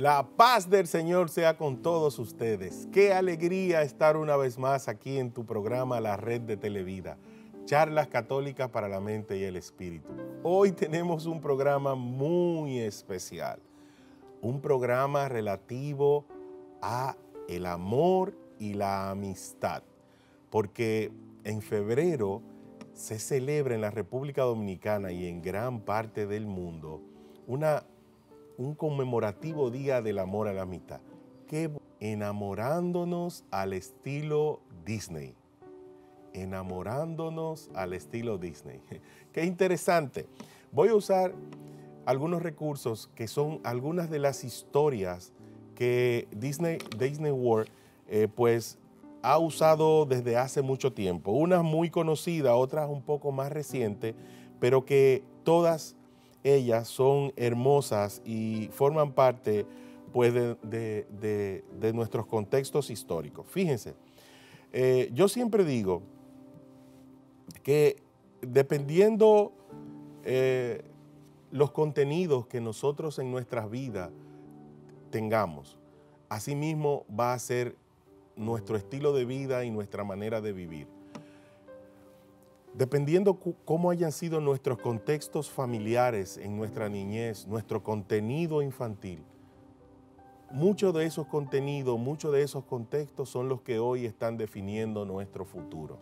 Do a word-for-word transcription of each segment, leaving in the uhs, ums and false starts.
La paz del Señor sea con todos ustedes. Qué alegría estar una vez más aquí en tu programa La Red de Televida, charlas católicas para la mente y el espíritu. Hoy tenemos un programa muy especial, un programa relativo a el amor y la amistad, porque en febrero se celebra en la República Dominicana y en gran parte del mundo una un conmemorativo día del amor a la amistad, que enamorándonos al estilo Disney, enamorándonos al estilo Disney. Qué interesante. Voy a usar algunos recursos que son algunas de las historias que Disney, Disney World eh, pues ha usado desde hace mucho tiempo. Unas muy conocidas, otras un poco más recientes, pero que todas ellas son hermosas y forman parte pues, de, de, de, de nuestros contextos históricos. Fíjense, eh, yo siempre digo que dependiendo eh, los contenidos que nosotros en nuestras vidas tengamos, asimismo va a ser nuestro estilo de vida y nuestra manera de vivir. Dependiendo cómo hayan sido nuestros contextos familiares en nuestra niñez, nuestro contenido infantil, muchos de esos contenidos, muchos de esos contextos son los que hoy están definiendo nuestro futuro.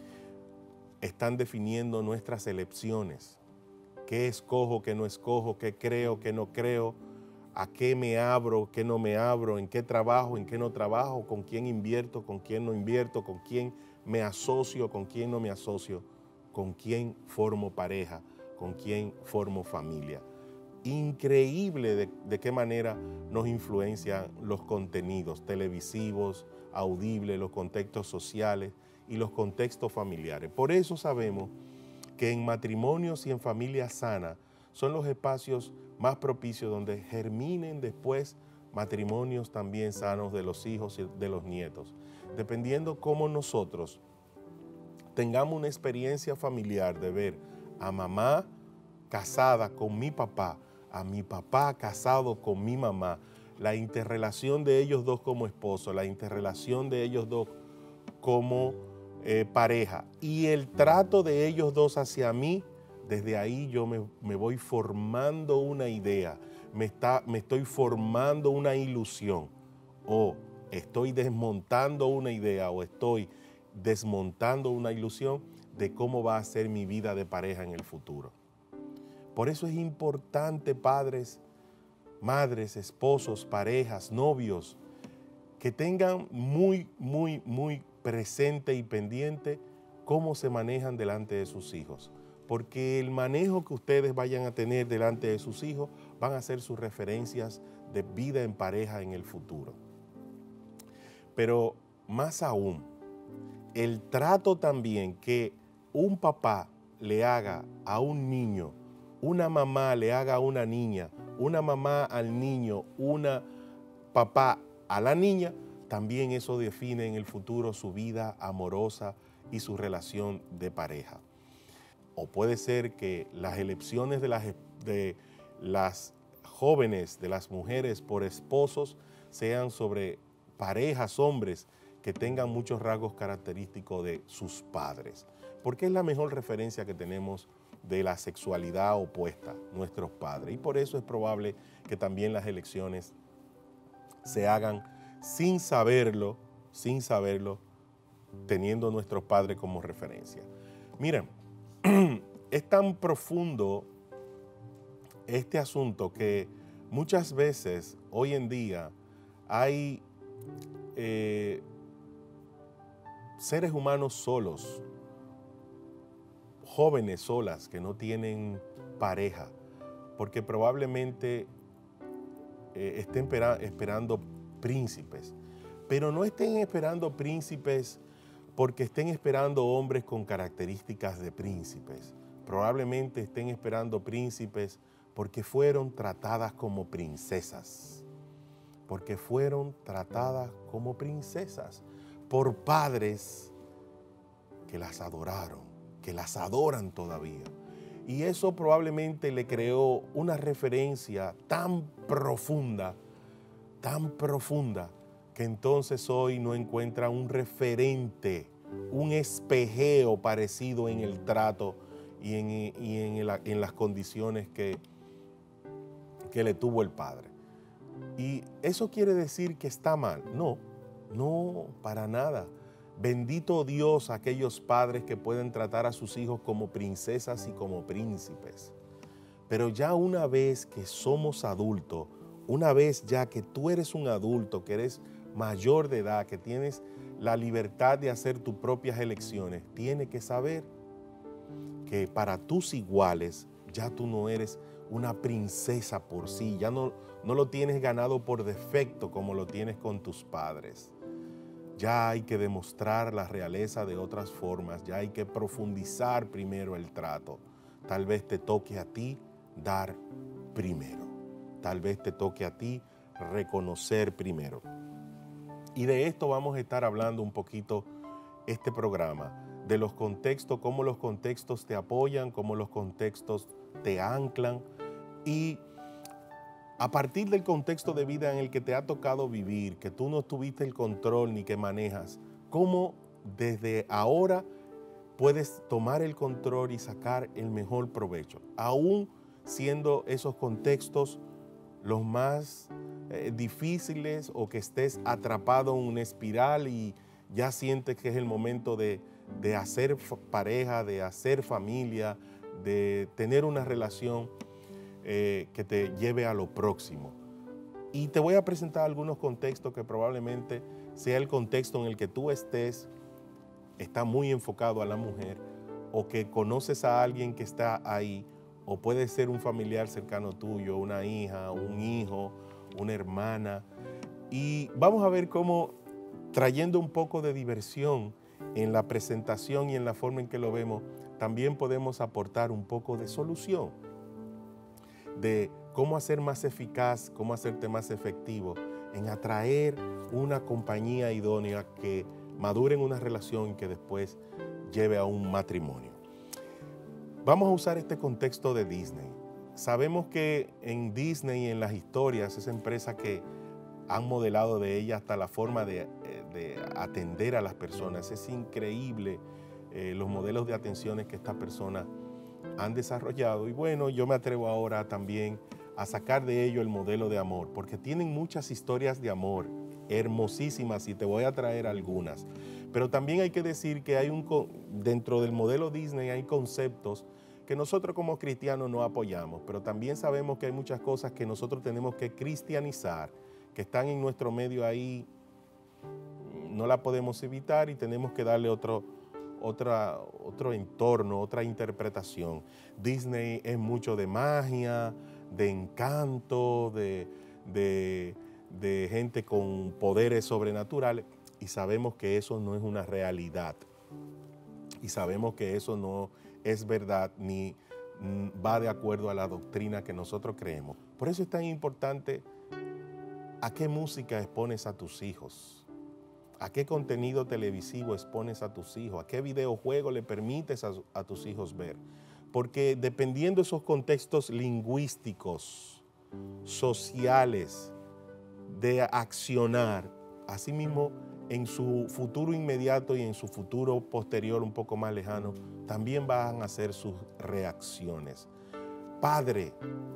Están definiendo nuestras elecciones. ¿Qué escojo, qué no escojo, qué creo, qué no creo? ¿A qué me abro, qué no me abro? ¿En qué trabajo, en qué no trabajo? ¿Con quién invierto, con quién no invierto? ¿Con quién me asocio, con quién no me asocio? ¿Con quién formo pareja? ¿Con quién formo familia? Increíble de, de qué manera nos influencian los contenidos televisivos, audibles, los contextos sociales y los contextos familiares. Por eso sabemos que en matrimonios y en familias sanas son los espacios más propicios donde germinen después matrimonios también sanos de los hijos y de los nietos. Dependiendo cómo nosotros tengamos una experiencia familiar de ver a mamá casada con mi papá, a mi papá casado con mi mamá, la interrelación de ellos dos como esposos, la interrelación de ellos dos como eh, pareja y el trato de ellos dos hacia mí, desde ahí yo me, me voy formando una idea, me, está, me estoy formando una ilusión o estoy desmontando una idea o estoy desmontando una ilusión de cómo va a ser mi vida de pareja en el futuro. Por eso es importante, padres, madres, esposos, parejas, novios, que tengan muy, muy, muy presente y pendiente cómo se manejan delante de sus hijos. Porque el manejo que ustedes vayan a tener delante de sus hijos van a ser sus referencias de vida en pareja en el futuro. Pero más aún, el trato también que un papá le haga a un niño, una mamá le haga a una niña, una mamá al niño, una papá a la niña, también eso define en el futuro su vida amorosa y su relación de pareja. O puede ser que las elecciones de las, de las jóvenes, de las mujeres por esposos, sean sobre parejas, hombres, que tengan muchos rasgos característicos de sus padres, porque es la mejor referencia que tenemos de la sexualidad opuesta, nuestros padres. Y por eso es probable que también las elecciones se hagan sin saberlo, sin saberlo, teniendo nuestros padres como referencia. Miren, es tan profundo este asunto que muchas veces hoy en día hay eh, seres humanos solos, jóvenes solas que no tienen pareja, porque probablemente eh, estén esperando príncipes, pero no estén esperando príncipes porque estén esperando hombres con características de príncipes. Probablemente estén esperando príncipes porque fueron tratadas como princesas, porque fueron tratadas como princesas por padres que las adoraron, que las adoran todavía. Y eso probablemente le creó una referencia tan profunda tan profunda que entonces hoy no encuentra un referente, un espejeo parecido en el trato y en, y en, el, en las condiciones que, que le tuvo el padre. ¿Y eso quiere decir que está mal? No, no, para nada. Bendito Dios, aquellos padres que pueden tratar a sus hijos como princesas y como príncipes. Pero ya una vez que somos adultos, una vez ya que tú eres un adulto, que eres mayor de edad, que tienes la libertad de hacer tus propias elecciones, tienes que saber que para tus iguales ya tú no eres una princesa por sí, ya no, no lo tienes ganado por defecto como lo tienes con tus padres. Ya hay que demostrar la realeza de otras formas, ya hay que profundizar primero el trato. Tal vez te toque a ti dar primero, tal vez te toque a ti reconocer primero. Y de esto vamos a estar hablando un poquito este programa, de los contextos, cómo los contextos te apoyan, cómo los contextos te anclan y a partir del contexto de vida en el que te ha tocado vivir, que tú no tuviste el control ni que manejas, cómo desde ahora puedes tomar el control y sacar el mejor provecho, aún siendo esos contextos los más eh, difíciles o que estés atrapado en una espiral y ya sientes que es el momento de, de hacer pareja, de hacer familia, de tener una relación eh, que te lleve a lo próximo. Y te voy a presentar algunos contextos que probablemente sea el contexto en el que tú estés, está muy enfocado a la mujer, o que conoces a alguien que está ahí, o puede ser un familiar cercano tuyo, una hija, un hijo, una hermana. Y vamos a ver cómo, trayendo un poco de diversión en la presentación y en la forma en que lo vemos, también podemos aportar un poco de solución, de cómo hacer más eficaz, cómo hacerte más efectivo en atraer una compañía idónea que madure en una relación y que después lleve a un matrimonio. Vamos a usar este contexto de Disney. Sabemos que en Disney y en las historias, esa empresa que han modelado de ella hasta la forma de, de atender a las personas, es increíble eh, los modelos de atenciones que estas personas han desarrollado. Y bueno, yo me atrevo ahora también a sacar de ello el modelo de amor, porque tienen muchas historias de amor hermosísimas y te voy a traer algunas. Pero también hay que decir que hay un, dentro del modelo Disney hay conceptos que nosotros como cristianos no apoyamos, pero también sabemos que hay muchas cosas que nosotros tenemos que cristianizar, que están en nuestro medio ahí, no la podemos evitar y tenemos que darle otro, otra, otro entorno, otra interpretación. Disney es mucho de magia, de encanto, de, de, de gente con poderes sobrenaturales. Y sabemos que eso no es una realidad. Y sabemos que eso no es verdad ni va de acuerdo a la doctrina que nosotros creemos. Por eso es tan importante a qué música expones a tus hijos, a qué contenido televisivo expones a tus hijos, a qué videojuego le permites a, a tus hijos ver. Porque dependiendo de esos contextos lingüísticos, sociales, de accionar, asimismo, en su futuro inmediato y en su futuro posterior un poco más lejano, también van a hacer sus reacciones. Padre,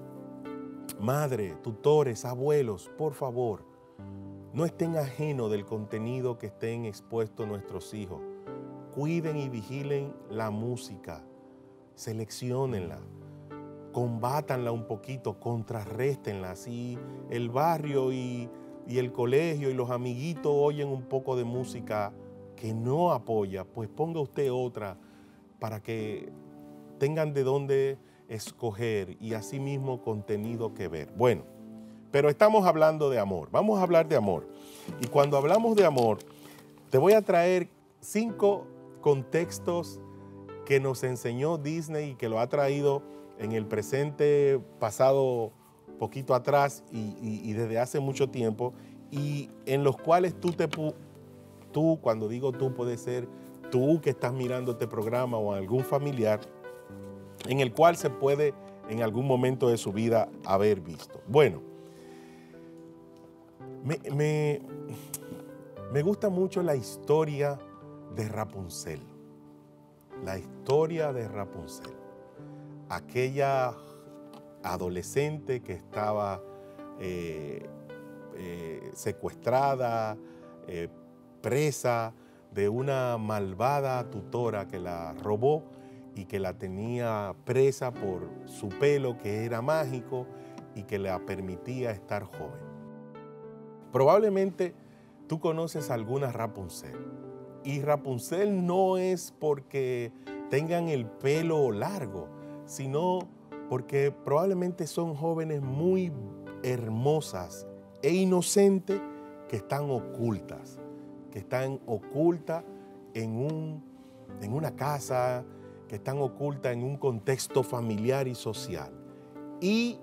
madre, tutores, abuelos, por favor, no estén ajenos del contenido que estén expuestos nuestros hijos. Cuiden y vigilen la música, selecciónenla, combátanla un poquito, contrarréstenla. Así el barrio y y el colegio y los amiguitos oyen un poco de música que no apoya, pues ponga usted otra para que tengan de dónde escoger y asimismo contenido que ver. Bueno, pero estamos hablando de amor, vamos a hablar de amor. Y cuando hablamos de amor, te voy a traer cinco contextos que nos enseñó Disney y que lo ha traído en el presente, pasado poquito atrás y, y, y desde hace mucho tiempo, y en los cuales tú, te, tú, cuando digo tú, puede ser tú que estás mirando este programa o algún familiar, en el cual se puede en algún momento de su vida haber visto. Bueno, Me, me, me gusta mucho la historia de Rapunzel. La historia de Rapunzel. Aquella adolescente que estaba eh, eh, secuestrada, eh, presa de una malvada tutora que la robó y que la tenía presa por su pelo, que era mágico y que le permitía estar joven. Probablemente tú conoces alguna Rapunzel. Y Rapunzel no es porque tengan el pelo largo, sino porque probablemente son jóvenes muy hermosas e inocentes que están ocultas, que están ocultas en, un, en una casa, que están ocultas en un contexto familiar y social. Y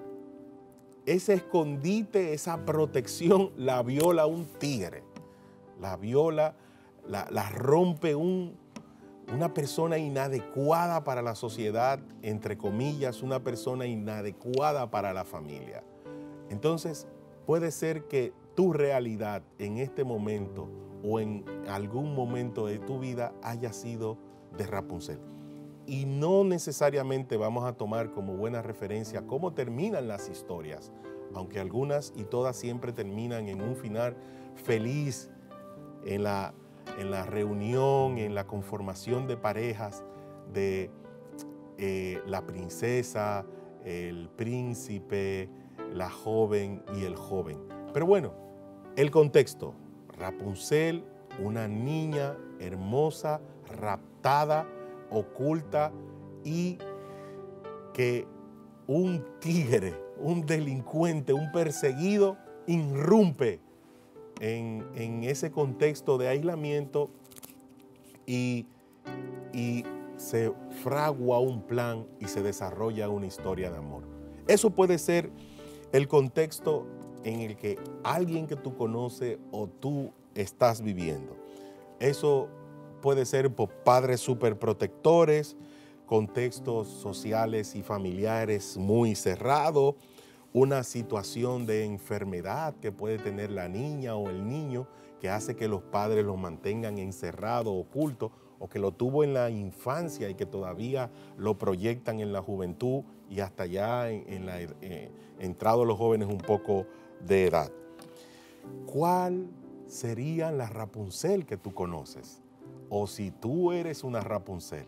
ese escondite, esa protección, la viola un tigre, la viola, la, la rompe un, una persona inadecuada para la sociedad, entre comillas, una persona inadecuada para la familia. Entonces, puede ser que tu realidad en este momento o en algún momento de tu vida haya sido de Rapunzel. Y no necesariamente vamos a tomar como buena referencia cómo terminan las historias, aunque algunas y todas siempre terminan en un final feliz, en la, en la reunión, en la conformación de parejas de eh, la princesa, el príncipe, la joven y el joven. Pero bueno, el contexto. Rapunzel, una niña hermosa, raptada, oculta y que un tigre, un delincuente, un perseguido irrumpe en, en ese contexto de aislamiento y, y se fragua un plan y se desarrolla una historia de amor. Eso puede ser el contexto en el que alguien que tú conoces o tú estás viviendo. Eso puede ser por padres superprotectores, contextos sociales y familiares muy cerrados, una situación de enfermedad que puede tener la niña o el niño que hace que los padres los mantengan encerrados, ocultos, o que lo tuvo en la infancia y que todavía lo proyectan en la juventud y hasta ya en, en la, eh, entrado los jóvenes un poco de edad. ¿Cuál sería la Rapunzel que tú conoces? O si tú eres una Rapunzel.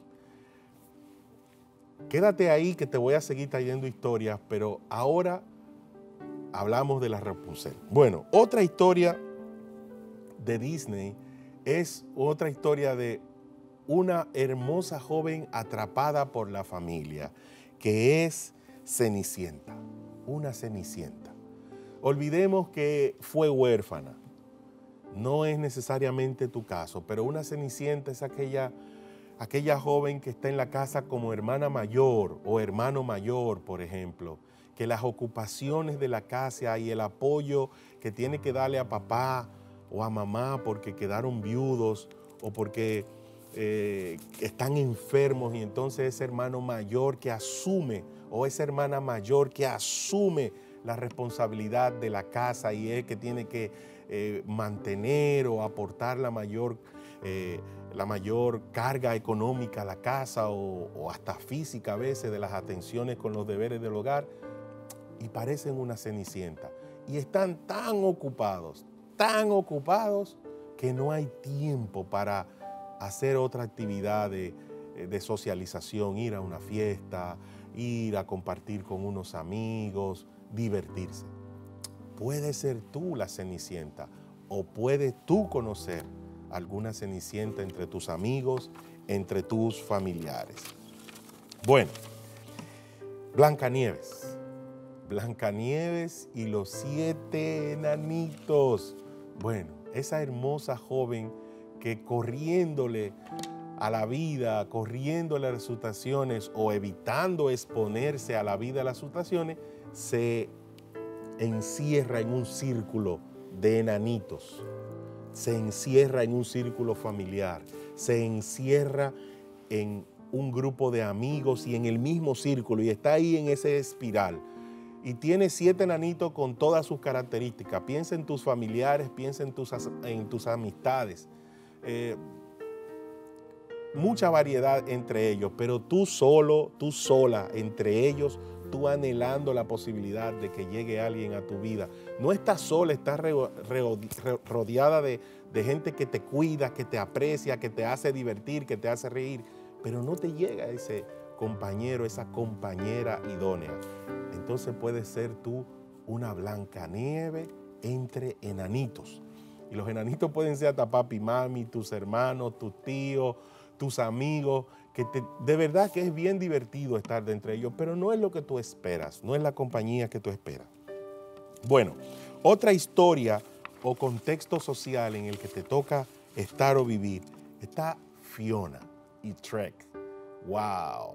Quédate ahí que te voy a seguir trayendo historias, pero ahora hablamos de la Rapunzel. Bueno, otra historia de Disney es otra historia de una hermosa joven atrapada por la familia, que es Cenicienta, una Cenicienta. Olvidemos que fue huérfana. No es necesariamente tu caso, pero una Cenicienta es aquella, aquella joven que está en la casa como hermana mayor o hermano mayor, por ejemplo, que las ocupaciones de la casa y el apoyo que tiene que darle a papá o a mamá porque quedaron viudos o porque eh, están enfermos, y entonces ese hermano mayor que asume o esa hermana mayor que asume la responsabilidad de la casa y es que tiene que eh, mantener o aportar la mayor, eh, la mayor carga económica a la casa o, o hasta física a veces de las atenciones con los deberes del hogar, y parecen una Cenicienta y están tan ocupados, tan ocupados que no hay tiempo para hacer otra actividad de, de socialización, ir a una fiesta, ir a compartir con unos amigos, divertirse. Puede ser tú la Cenicienta o puedes tú conocer alguna Cenicienta entre tus amigos, entre tus familiares. Bueno, Blancanieves. Blancanieves y los siete enanitos. Bueno, esa hermosa joven que corriéndole a la vida, corriéndole a las situaciones o evitando exponerse a la vida, a las situaciones, se encierra en un círculo de enanitos, se encierra en un círculo familiar, se encierra en un grupo de amigos y en el mismo círculo y está ahí en esa espiral. y tienes siete enanitos con todas sus características. Piensa en tus familiares, piensa en tus, en tus amistades. Eh, mucha variedad entre ellos, pero tú solo, tú sola, entre ellos, tú anhelando la posibilidad de que llegue alguien a tu vida. No estás sola, estás re, re, re, rodeada de, de gente que te cuida, que te aprecia, que te hace divertir, que te hace reír, pero no te llega ese compañero, esa compañera idónea. Entonces puedes ser tú una Blancanieve entre enanitos. Y los enanitos pueden ser hasta papi, mami, tus hermanos, tus tíos, tus amigos, que te, de verdad que es bien divertido estar de entre ellos, pero no es lo que tú esperas, no es la compañía que tú esperas. Bueno, otra historia o contexto social en el que te toca estar o vivir, está Fiona y Trek. ¡Wow!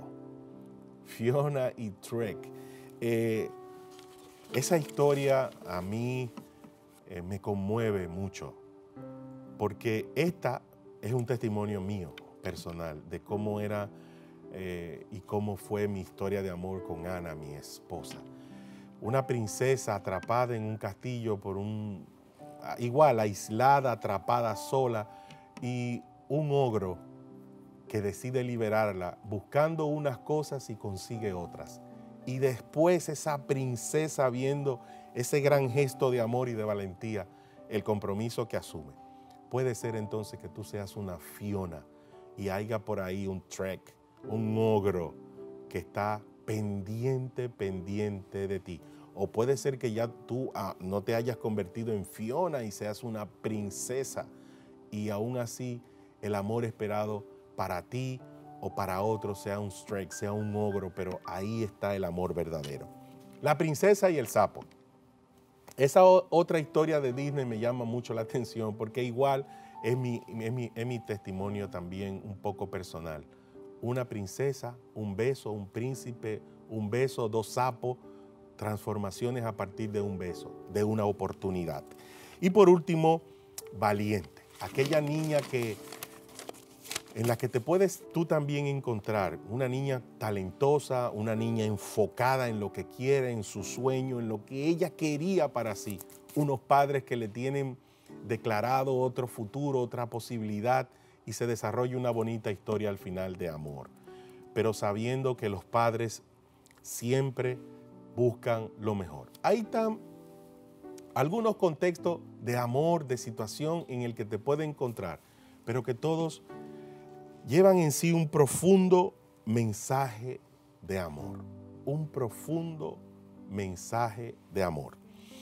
Fiona y Trek. Eh, esa historia a mí eh, me conmueve mucho, porque esta es un testimonio mío, personal, de cómo era eh, y cómo fue mi historia de amor con Ana, mi esposa. Una princesa atrapada en un castillo por un, igual, aislada, atrapada sola, y un ogro que decide liberarla, buscando unas cosas y consigue otras. Y después esa princesa viendo ese gran gesto de amor y de valentía, el compromiso que asume. Puede ser entonces que tú seas una Fiona y haya por ahí un Trek, un ogro que está pendiente, pendiente de ti. O puede ser que ya tú ah, no te hayas convertido en Fiona y seas una princesa y aún así el amor esperado para ti o para otros sea un Trek, sea un ogro, pero ahí está el amor verdadero. La princesa y el sapo. Esa otra historia de Disney me llama mucho la atención porque igual es mi, es mi, es mi testimonio también un poco personal. Una princesa, un beso, un príncipe, un beso, dos sapos, transformaciones a partir de un beso, de una oportunidad. Y por último, Valiente, aquella niña que, en la que te puedes tú también encontrar, una niña talentosa, una niña enfocada en lo que quiere, en su sueño, en lo que ella quería para sí. Unos padres que le tienen declarado otro futuro, otra posibilidad, y se desarrolla una bonita historia al final de amor. Pero sabiendo que los padres siempre buscan lo mejor. Ahí están algunos contextos de amor, de situación en el que te puedes encontrar, pero que todos llevan en sí un profundo mensaje de amor. Un profundo mensaje de amor.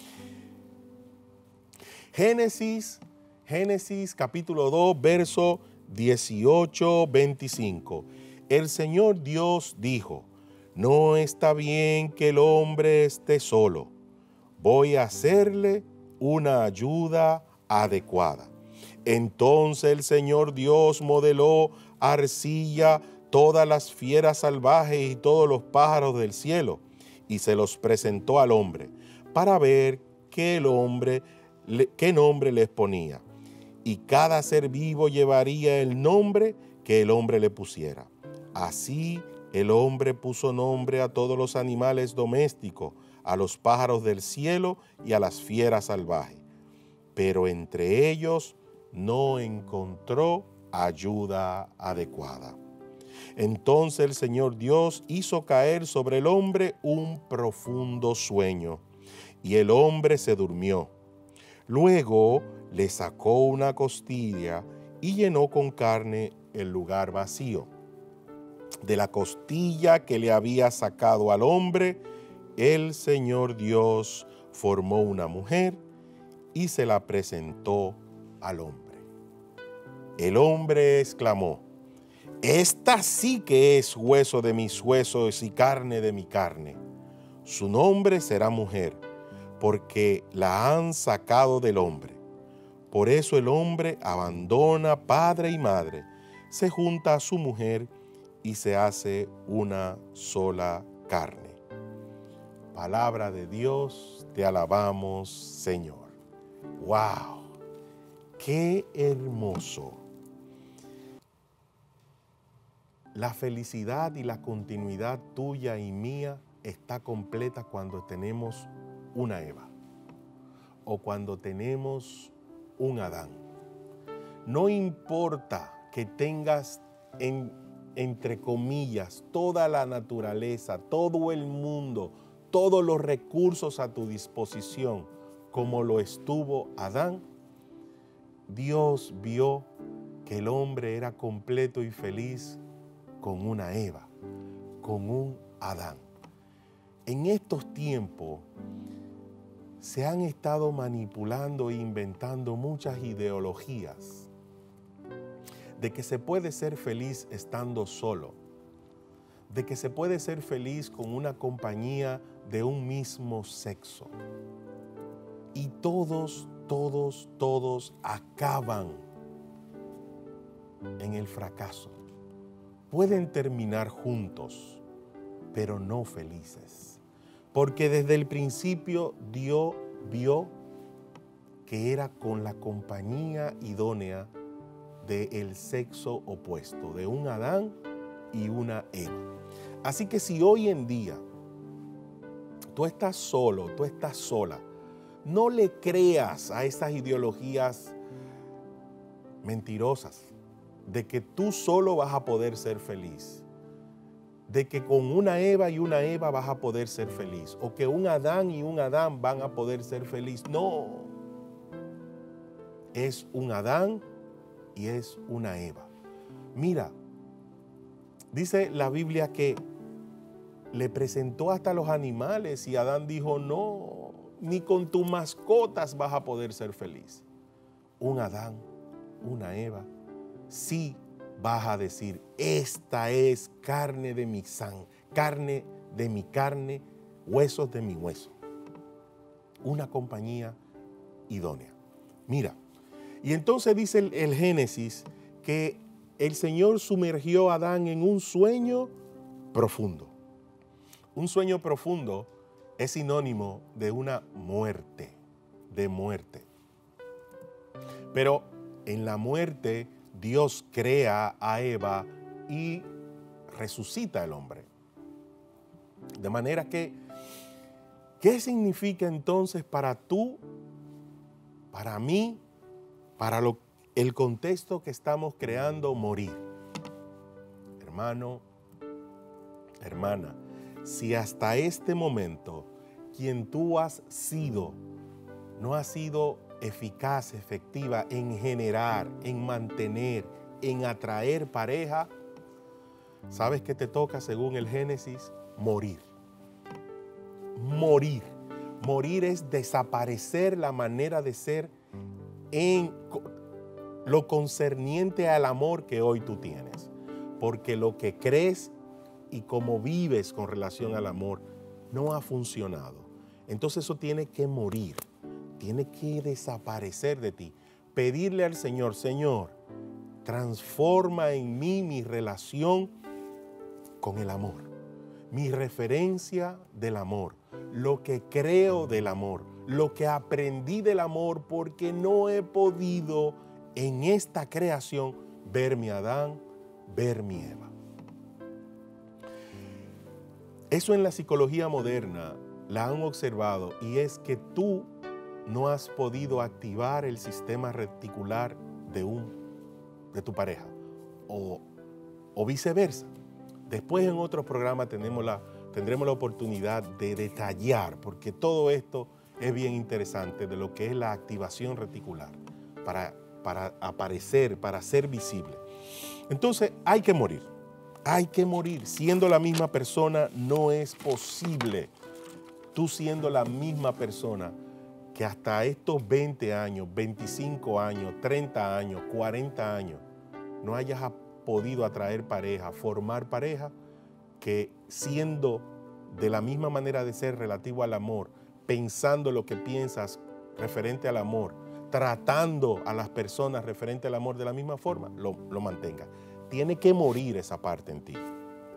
Génesis, Génesis capítulo dos, verso dieciocho, veinticinco. El Señor Dios dijo: no está bien que el hombre esté solo. Voy a hacerle una ayuda adecuada. Entonces el Señor Dios modeló arcilla, todas las fieras salvajes y todos los pájaros del cielo, y se los presentó al hombre, para ver qué, el hombre, qué nombre les ponía. Y cada ser vivo llevaría el nombre que el hombre le pusiera. Así el hombre puso nombre a todos los animales domésticos, a los pájaros del cielo y a las fieras salvajes. Pero entre ellos no encontró ayuda adecuada. Entonces el Señor Dios hizo caer sobre el hombre un profundo sueño, y el hombre se durmió. Luego le sacó una costilla y llenó con carne el lugar vacío. De la costilla que le había sacado al hombre, el Señor Dios formó una mujer y se la presentó al hombre. El hombre exclamó: esta sí que es hueso de mis huesos y carne de mi carne. Su nombre será mujer, porque la han sacado del hombre. Por eso el hombre abandona padre y madre, se junta a su mujer y se hace una sola carne. Palabra de Dios, te alabamos, Señor. ¡Wow! ¡Qué hermoso! La felicidad y la continuidad tuya y mía está completa cuando tenemos una Eva o cuando tenemos un Adán. No importa que tengas en, entre comillas toda la naturaleza, todo el mundo, todos los recursos a tu disposición, como lo estuvo Adán, Dios vio que el hombre era completo y feliz con una Eva, con un Adán. En estos tiempos se han estado manipulando e inventando muchas ideologías de que se puede ser feliz estando solo, de que se puede ser feliz con una compañía de un mismo sexo. Y todos, todos, todos acaban en el fracaso. Pueden terminar juntos, pero no felices. Porque desde el principio Dios vio que era con la compañía idónea del sexo opuesto, de un Adán y una Eva. Así que si hoy en día tú estás solo, tú estás sola, no le creas a esas ideologías mentirosas de que tú solo vas a poder ser feliz, de que con una Eva y una Eva vas a poder ser feliz, o que un Adán y un Adán van a poder ser feliz. No, es un Adán y es una Eva. Mira, dice la Biblia que le presentó hasta los animales y Adán dijo, no, ni con tus mascotas vas a poder ser feliz. Un Adán, una Eva, sí vas a decir, esta es carne de mi sangre, carne de mi carne, huesos de mi hueso. Una compañía idónea. Mira, y entonces dice el, el Génesis que el Señor sumergió a Adán en un sueño profundo. Un sueño profundo es sinónimo de una muerte, de muerte. Pero en la muerte Dios crea a Eva y resucita al hombre. De manera que, ¿qué significa entonces para tú, para mí, para lo, el contexto que estamos creando, morir? Hermano, hermana, si hasta este momento quien tú has sido no ha sido eficaz, efectiva en generar, en mantener, en atraer pareja, ¿sabes qué te toca según el Génesis? Morir. Morir. Morir es desaparecer la manera de ser en lo concerniente al amor que hoy tú tienes. Porque lo que crees y cómo vives con relación al amor no ha funcionado. Entonces eso tiene que morir. Tiene que desaparecer de ti. Pedirle al Señor, Señor, transforma en mí mi relación con el amor, mi referencia del amor, lo que creo del amor, lo que aprendí del amor, porque no he podido en esta creación ver mi Adán, ver mi Eva. Eso en la psicología moderna la han observado, y es que tú no has podido activar el sistema reticular de, un, de tu pareja o, o viceversa. Después en otros programas tenemos la, tendremos la oportunidad de detallar, porque todo esto es bien interesante, de lo que es la activación reticular para, para aparecer, para ser visible. Entonces hay que morir, hay que morir. Siendo la misma persona no es posible, tú siendo la misma persona, que hasta estos veinte años, veinticinco años, treinta años, cuarenta años, no hayas podido atraer pareja, formar pareja, que siendo de la misma manera de ser relativo al amor, pensando lo que piensas referente al amor, tratando a las personas referente al amor de la misma forma, lo, lo mantenga. Tiene que morir esa parte en ti.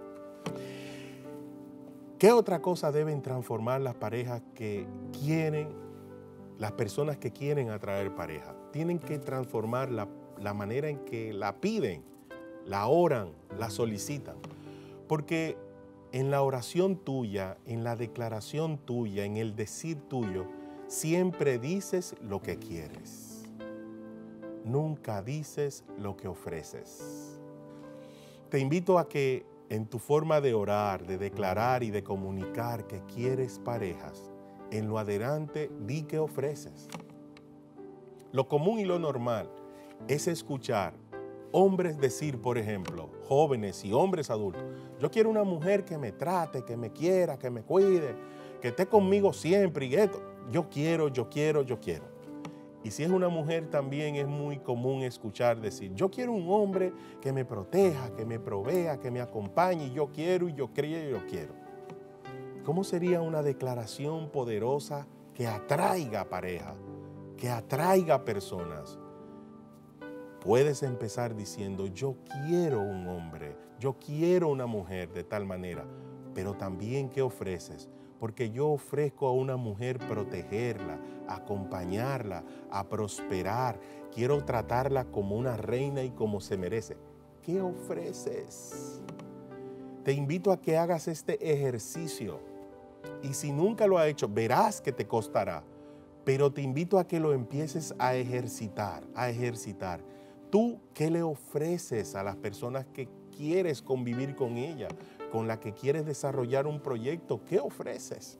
¿Qué otra cosa deben transformar las parejas que quieren, las personas que quieren atraer pareja? Tienen que transformar la, la manera en que la piden, la oran, la solicitan. Porque en la oración tuya, en la declaración tuya, en el decir tuyo, siempre dices lo que quieres. Nunca dices lo que ofreces. Te invito a que en tu forma de orar, de declarar y de comunicar que quieres parejas, en lo adelante di que ofreces. Lo común y lo normal es escuchar hombres decir, por ejemplo, jóvenes y hombres adultos, yo quiero una mujer que me trate, que me quiera, que me cuide, que esté conmigo siempre y esto. Yo quiero, yo quiero, yo quiero. Y si es una mujer también es muy común escuchar decir, yo quiero un hombre que me proteja, que me provea, que me acompañe, yo quiero y yo creo y yo quiero. ¿Cómo sería una declaración poderosa que atraiga pareja, que atraiga personas? Puedes empezar diciendo, yo quiero un hombre, yo quiero una mujer de tal manera, pero también ¿qué ofreces? Porque yo ofrezco a una mujer protegerla, acompañarla, a prosperar. Quiero tratarla como una reina y como se merece. ¿Qué ofreces? Te invito a que hagas este ejercicio. Y si nunca lo has hecho, verás que te costará. Pero te invito a que lo empieces a ejercitar, a ejercitar. ¿Tú qué le ofreces a las personas que quieres convivir con ella, con las que quieres desarrollar un proyecto? ¿Qué ofreces?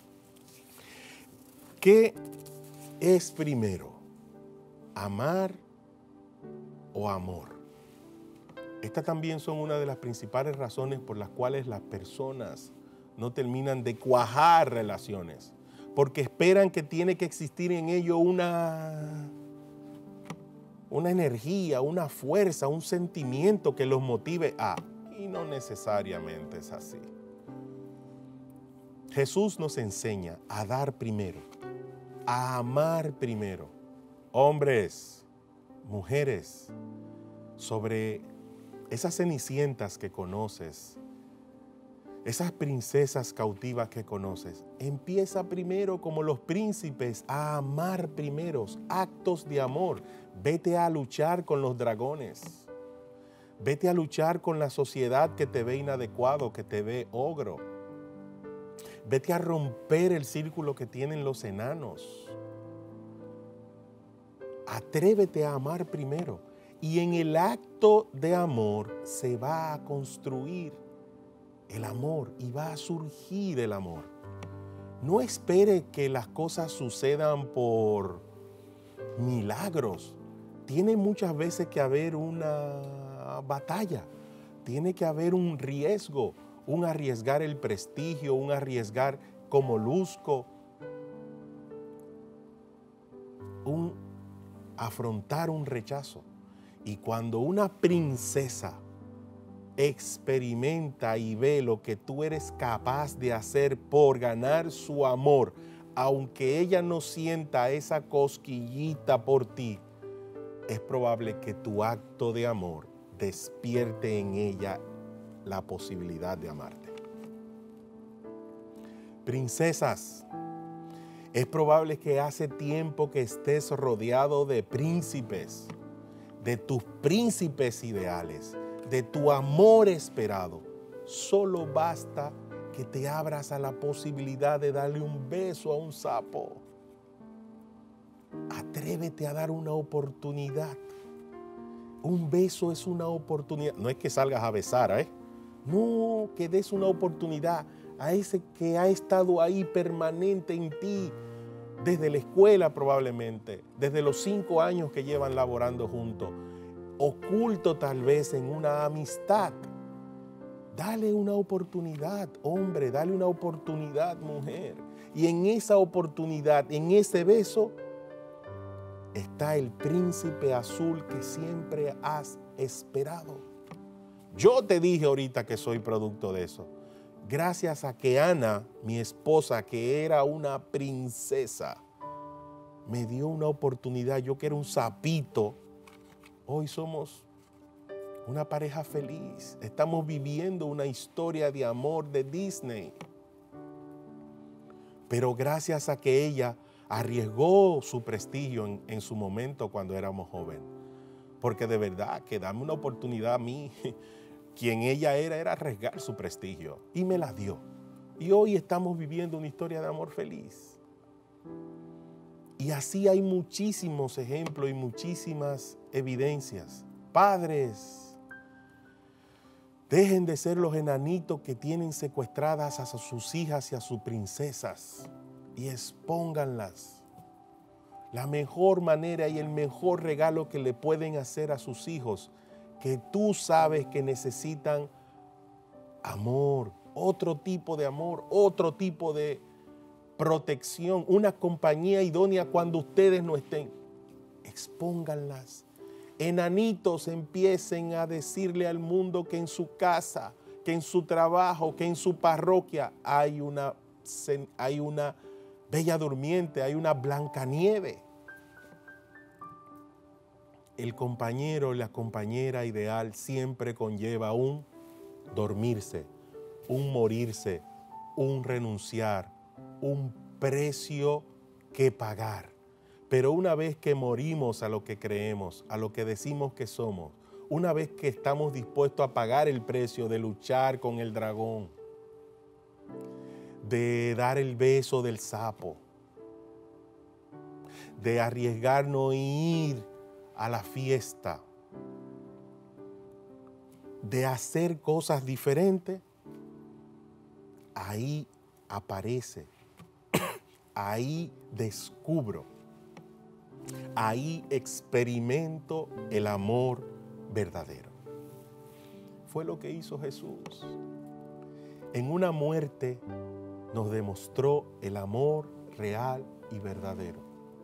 ¿Qué es primero? ¿Amar o amor? Estas también son una de las principales razones por las cuales las personas no terminan de cuajar relaciones, porque esperan que tiene que existir en ello una... una energía, una fuerza, un sentimiento que los motive a, y no necesariamente es así. Jesús nos enseña a dar primero, a amar primero. Hombres, mujeres, sobre esas cenicientas que conoces, esas princesas cautivas que conoces, empieza primero como los príncipes a amar primeros, actos de amor. Vete a luchar con los dragones. Vete a luchar con la sociedad que te ve inadecuado, que te ve ogro. Vete a romper el círculo que tienen los enanos. Atrévete a amar primero. Y en el acto de amor se va a construir el amor y va a surgir el amor. No espere que las cosas sucedan por milagros. Tiene muchas veces que haber una batalla, tiene que haber un riesgo, un arriesgar el prestigio, un arriesgar como luzco, un afrontar un rechazo. Y cuando una princesa experimenta y ve lo que tú eres capaz de hacer por ganar su amor, aunque ella no sienta esa cosquillita por ti, es probable que tu acto de amor despierte en ella la posibilidad de amarte. Princesas, es probable que hace tiempo que estés rodeado de príncipes, de tus príncipes ideales, de tu amor esperado. Solo basta que te abras a la posibilidad de darle un beso a un sapo. Atrévete a dar una oportunidad. Un beso es una oportunidad. No es que salgas a besar, ¿eh? No, que des una oportunidad a ese que ha estado ahí permanente en ti desde la escuela probablemente, desde los cinco años que llevan laborando juntos, oculto tal vez en una amistad. Dale una oportunidad, hombre, dale una oportunidad, mujer. Y en esa oportunidad, en ese beso, está el príncipe azul que siempre has esperado. Yo te dije ahorita que soy producto de eso. Gracias a que Ana, mi esposa, que era una princesa, me dio una oportunidad. Yo que era un sapito, hoy somos una pareja feliz. Estamos viviendo una historia de amor de Disney. Pero gracias a que ella arriesgó su prestigio en, en su momento cuando éramos jóvenes. Porque de verdad que dame una oportunidad a mí. quien ella era era arriesgar su prestigio y me la dio. Y hoy estamos viviendo una historia de amor feliz. Y así hay muchísimos ejemplos y muchísimas evidencias. Padres, dejen de ser los enanitos que tienen secuestradas a sus hijas y a sus princesas y expónganlas. La mejor manera y el mejor regalo que le pueden hacer a sus hijos, que tú sabes que necesitan amor, otro tipo de amor, otro tipo de protección, una compañía idónea cuando ustedes no estén. Expónganlas. Enanitos, empiecen a decirle al mundo que en su casa, que en su trabajo, que en su parroquia hay una, hay una bella durmiente, hay una Blancanieve. El compañero, la compañera ideal siempre conlleva un dormirse, un morirse, un renunciar, un precio que pagar. Pero una vez que morimos a lo que creemos, a lo que decimos que somos, una vez que estamos dispuestos a pagar el precio de luchar con el dragón, de dar el beso del sapo, de arriesgarnos y ir a la fiesta, de hacer cosas diferentes, ahí aparece, ahí descubro, ahí experimento el amor verdadero. Fue lo que hizo Jesús. En una muerte nos demostró el amor real y verdadero.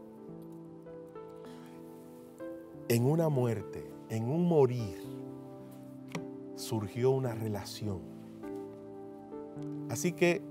En una muerte, en un morir, surgió una relación. Así que,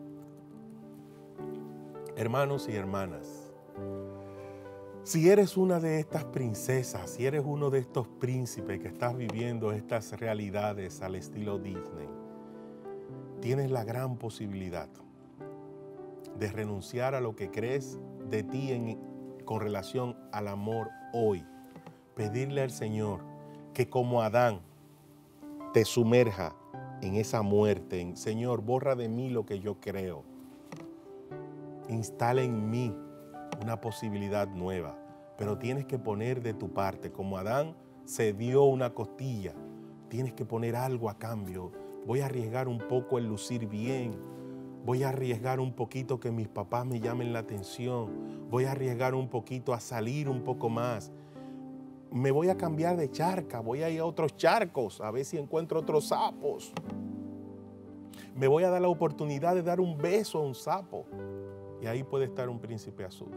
hermanos y hermanas, si eres una de estas princesas, si eres uno de estos príncipes que estás viviendo estas realidades al estilo Disney, tienes la gran posibilidad de renunciar a lo que crees de ti en, con relación al amor hoy. Pedirle al Señor que como Adán te sumerja en esa muerte. En, Señor, borra de mí lo que yo creo. Instala en mí una posibilidad nueva. Pero tienes que poner de tu parte. Como Adán se dio una costilla, tienes que poner algo a cambio. Voy a arriesgar un poco el lucir bien. Voy a arriesgar un poquito que mis papás me llamen la atención. Voy a arriesgar un poquito a salir un poco más. Me voy a cambiar de charca, voy a ir a otros charcos, a ver si encuentro otros sapos. Me voy a dar la oportunidad de dar un beso a un sapo. Y ahí puede estar un príncipe azul.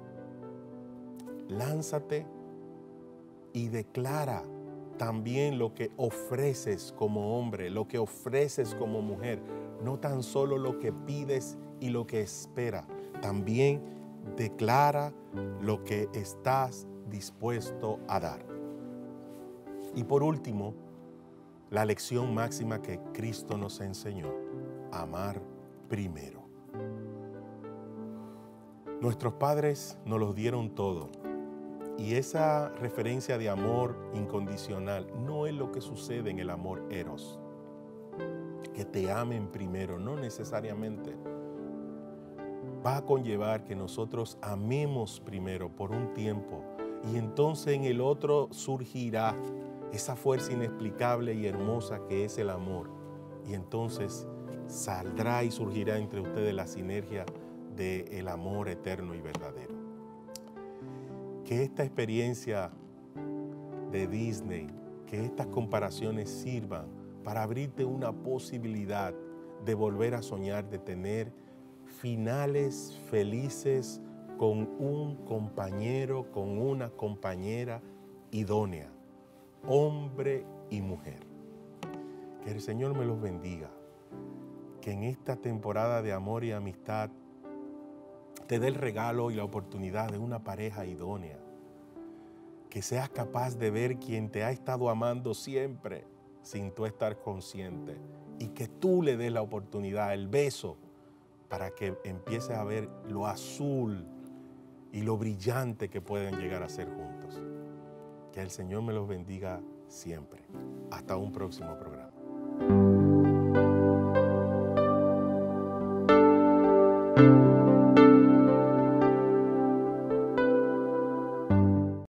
Lánzate y declara también lo que ofreces como hombre, lo que ofreces como mujer. No tan solo lo que pides y lo que esperas. También declara lo que estás dispuesto a dar. Y por último, la lección máxima que Cristo nos enseñó: amar primero. Nuestros padres nos los dieron todo, y esa referencia de amor incondicional no es lo que sucede en el amor eros. Que te amen primero, no necesariamente. Va a conllevar que nosotros amemos primero por un tiempo, y entonces en el otro surgirá esa fuerza inexplicable y hermosa que es el amor. Y entonces saldrá y surgirá entre ustedes la sinergia del amor eterno y verdadero. Que esta experiencia de Disney, que estas comparaciones sirvan para abrirte una posibilidad de volver a soñar, de tener finales felices con un compañero, con una compañera idónea, hombre y mujer. Que el Señor me los bendiga. Que en esta temporada de amor y amistad te dé el regalo y la oportunidad de una pareja idónea. Que seas capaz de ver quien te ha estado amando siempre sin tú estar consciente. Y que tú le des la oportunidad, el beso, para que empieces a ver lo azul y lo brillante que pueden llegar a ser juntos. Que el Señor me los bendiga siempre. Hasta un próximo programa. Señor.